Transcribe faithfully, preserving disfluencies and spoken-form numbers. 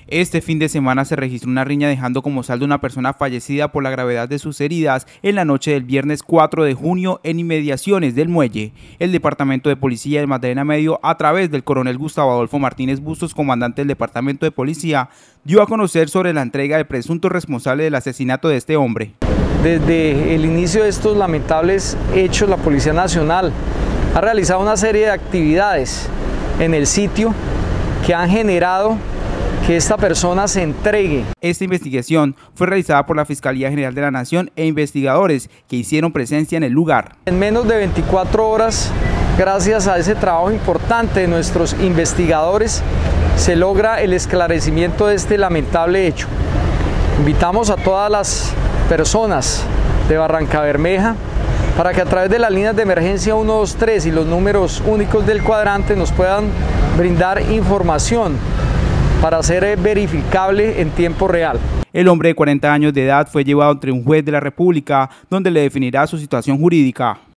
Este fin de semana se registró una riña dejando como saldo una persona fallecida por la gravedad de sus heridas en la noche del viernes cuatro de junio en inmediaciones del muelle. El Departamento de Policía del Magdalena Medio, a través del coronel Gustavo Adolfo Martínez Bustos, comandante del Departamento de Policía, dio a conocer sobre la entrega del presunto responsable del asesinato de este hombre. Desde el inicio de estos lamentables hechos, la Policía Nacional ha realizado una serie de actividades en el sitio que han generado que esta persona se entregue. Esta investigación fue realizada por la Fiscalía General de la Nación e investigadores que hicieron presencia en el lugar. En menos de veinticuatro horas, gracias a ese trabajo importante de nuestros investigadores, se logra el esclarecimiento de este lamentable hecho. Invitamos a todas las personas de Barrancabermeja para que a través de las líneas de emergencia uno dos tres y los números únicos del cuadrante nos puedan brindar información para ser verificable en tiempo real. El hombre de cuarenta años de edad fue llevado ante un juez de la República, donde le definirá su situación jurídica.